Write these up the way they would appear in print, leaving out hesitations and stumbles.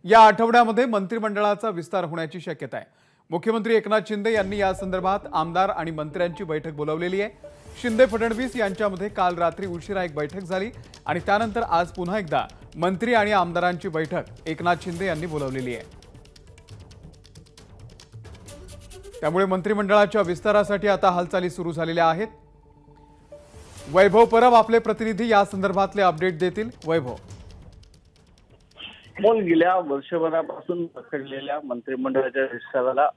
या आठवड्यामध्ये मंत्रिमंडळाचा विस्तार होण्याची शक्यता आहे। मुख्यमंत्री एकनाथ शिंदे यांनी या संदर्भात आमदार आणि मंत्र्यांची बैठक बोलावलेली आहे। शिंदे फडणवीस यांच्यामध्ये काल रात्री उशिरा एक बैठक झाली आणि त्यानंतर आज पुन्हा एकदा मंत्री आणि आमदारांची बैठक एकनाथ शिंदे यांनी बोलावलेली आहे। त्यामुळे मंत्रिमंडळाच्या विस्तारासाठी आता हालचाली सुरू झालेल्या आहेत। वैभव परब आपले प्रतिनिधी या संदर्भातले अपडेट देतील। वैभव, गेल्या वर्षभरापासून पकडलेल्या मंत्रिमंडळाच्या विस्ताराला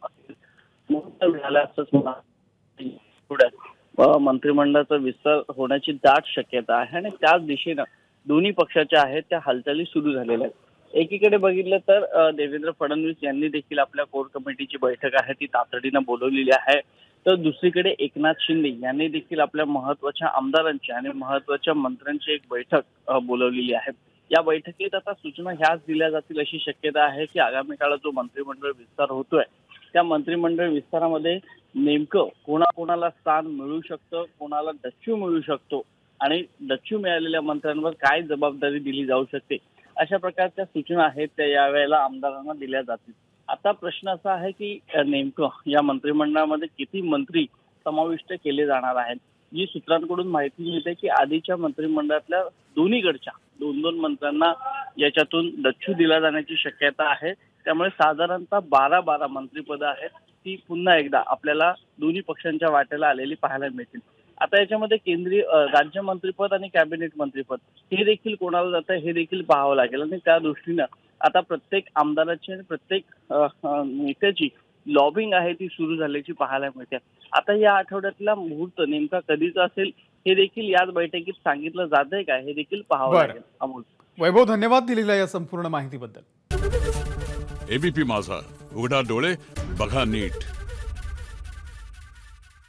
मंत्रिमंडळाचा विस्तार होण्याची दाट शक्यता आहे आणि त्याच दिशेनं दोन्ही पक्षाच्या आहेत त्या हालचाली सुरू झालेल्या आहेत। एकीकडे बघितलं तर देवेंद्र फडणवीस यांनी देखील आपल्या कोर कमिटीची बैठक आहे ती तातडीनं बोलवलेली आहे, तर दुसरीकडे एकनाथ शिंदे यांनी देखील आपल्या महत्त्वाच्या आमदारांची आणि महत्त्वाच्या मंत्र्यांची एक बैठक बोलवलेली आहे। या बैठकीत आता सूचना ह्याच दिल्या जातील अशी शक्यता आहे की आगामी काळात जो मंत्रिमंडळ विस्तार होतोय त्या मंत्रिमंडळ विस्तारामध्ये नेमकं कोणाकोणाला स्थान मिळू शकतं, कोणाला डच्चू मिळू शकतो आणि डच्चू मिळालेल्या मंत्र्यांवर काय जबाबदारी दिली जाऊ शकते, अशा प्रकारच्या सूचना आहेत त्या यावेळेला आमदारांना दिल्या जातील। आता प्रश्न असा आहे की नेमकं या मंत्रिमंडळामध्ये किती मंत्री समाविष्ट केले जाणार आहेत। जी सूत्रांकडून माहिती मिळते की आधीच्या मंत्रिमंडळातल्या दोन्हीकडच्या दोन मंत्र्यांना याच्यातून डच्चू दिला जाण्याची शक्यता आहे। त्यामुळे साधारणतः 12 मंत्रिपद आहेत ती पुन्हा एकदा आपल्याला दोन्ही पक्षांच्या वाट्याला आलेली पाहायला मिळतील। आता याच्यामध्ये केंद्रीय राज्य मंत्रिपद आणि कॅबिनेट मंत्रिपद हे देखील कोणाला जातं हे देखील पाहावं लागेल आणि त्या दृष्टीनं आता प्रत्येक आमदाराची आणि प्रत्येक नेत्याची लॉबिंग आहे ती सुरू झाल्याची पाहायला मिळते। आता या आठवड्यातला मुहूर्त नेमका कधीचा असेल हे देखील याच बैठकीत सांगितलं जातंय का हे देखील पाहावं लागेल। अमोल, वैभव, धन्यवाद दिलेल्या या संपूर्ण माहितीबद्दल। एबीपी माझा, उघडा डोळे बघा नीट।